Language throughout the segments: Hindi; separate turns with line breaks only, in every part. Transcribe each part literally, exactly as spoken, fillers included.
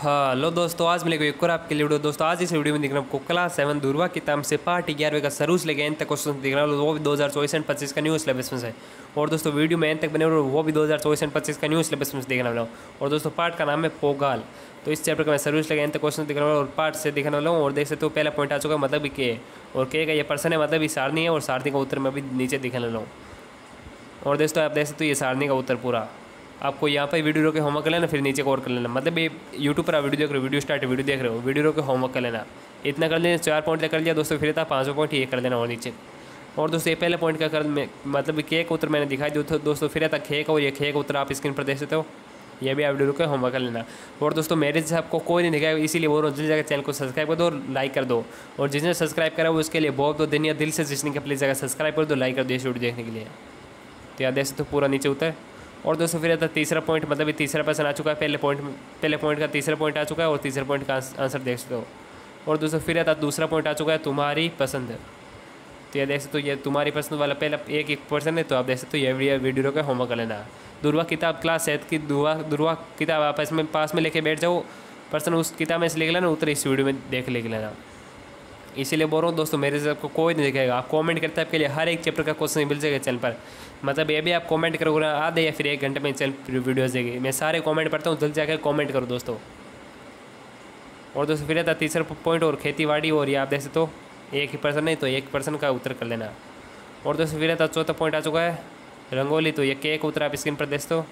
हेलो दोस्तों, आज मिलेगा एक और आपके लिए वीडियो। दोस्तों आज इस वीडियो में दिख रहा हूँ आपको क्लास सेवन दुर्वा किताब से पार्ट ग्यारहवें का सरूस लेके एंड तक क्वेश्चन दिख रहा है, वो भी दो हज़ार चौबीस एंड पच्चीस का न्यू सिलेबस में है। और दोस्तों वीडियो में एंड तक बने वो भी दो हज़ार चौबीस एंड पच्चीस का न्यू सिलेबस में देखने वाला हूँ। और दोस्तों पार्ट का नाम है पोगाल। तो इस चैप्टर का मैं सरूस लेके एंड तक क्वेश्चन दिख रहा हूँ और पार्ट से दिखाने वाला हूँ। और देख सकते हो पहला पॉइंट आ चुका है, मतलब के और के का ये पर्सन है, मतलब ये सारणी है और सारणी का उत्तर मैं भी नीचे दिखाने वाला हूँ। और दोस्तों आप देख सकते हो ये सारणी का उत्तर पूरा आपको यहाँ पर वीडियो रोके होमवर्क कर लेना, फिर नीचे और कर लेना। मतलब ये यूट्यूब पर आप वीडियो देख रहे हो, वीडियो स्टार्ट वीडियो देख रहे हो, वीडियो रोके होमवर्क कर लेना। इतना कर लेना, चार पॉइंट कर लिया दोस्तों, फिर था पाँचों पॉइंट ये कर देना और नीचे। और दोस्तों ये पहले पॉइंट का कर मतलब के का उत्तर मैंने दिखाई दिया दोस्तों, फिर था खे का और ये खे का उत्तर आप स्क्रीन पर देख सकते हो। ये भी आप वीडियो रोके होमवर्क कर लेना। और दोस्तों मेरे से आपको कोई नहीं दिखाएगा, इसीलिए वो जल्दी जगह चैनल को सब्सक्राइब कर दो और लाइक कर दो। और जिसने सब्सक्राइब करा वो उसके लिए बहुत बहुत दिन या दिल से जिसने प्लीज़ जगह सब्सक्राइब कर दो, लाइक कर दो इस वीडियो देखने के लिए। तो याद देख सकते हो पूरा नीचे उतर। और दोस्तों फिर आता तीसरा पॉइंट, मतलब ये तीसरा पर्सन आ चुका है। पहले पॉइंट पहले पॉइंट का तीसरा पॉइंट आ चुका है और तीसरे पॉइंट का आंसर देख सकते हो। और दोस्तों फिर आता दूसरा पॉइंट आ चुका है, तुम्हारी पसंद। तो ये देख सकते हो ये तुम्हारी पसंद वाला पहला एक एक पर्सन है। तो आप देख सकते हो ये वीडियो का होमवर्क कर लेना। दुर्वा किताब क्लास सेट की दुआ दुर्वा किताब आप इसमें पास में लेके बैठ जाओ, पर्सन उस किताब में से लिख लेना, उत्तर इस वीडियो में देख लिख लेना। इसीलिए बोल रहा हूँ दोस्तों मेरे से आपको कोई नहीं दिखेगा, आप कमेंट करते हैं आपके लिए हर एक चैप्टर का क्वेश्चन मिल जाएगा चैनल पर। मतलब ये भी आप कमेंट करोगे आधे या फिर एक घंटे में चैनल वीडियोस देगी, मैं सारे कमेंट पढ़ता हूँ, जल्दी जाकर कमेंट करो दोस्तों। और दोस्तों फिर आता तीसरा पॉइंट और खेतीबाड़ी, और ये आप देख सकते हो एक ही पर्सन नहीं तो एक पर्सन का उत्तर कर लेना। और दोस्तों फिर आता चौथा पॉइंट आ चुका है रंगोली, तो ये के का उत्तर आप स्क्रीन पर देख सकते हो।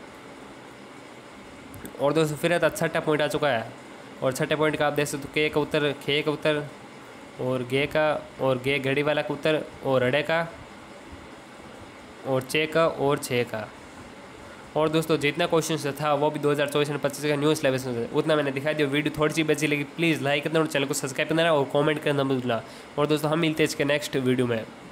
और दोस्तों फिर आता छठा पॉइंट आ चुका है, और छठे पॉइंट का आप देख सकते हो के का उत्तर, खे का उत्तर और गे का, और गे घड़ी वाला का उत्तर, और अड़े का, और चे का, और छः का। और दोस्तों जितना क्वेश्चन था वो भी दो हज़ार चौबीस और पच्चीस का न्यू सिलेबस में उतना मैंने दिखाई दिया। वीडियो थोड़ी सी बची लगी, प्लीज़ लाइक करना और चैनल को सब्सक्राइब करना और कमेंट करना मत भूलना। और दोस्तों हम मिलते हैं इसके नेक्स्ट वीडियो में।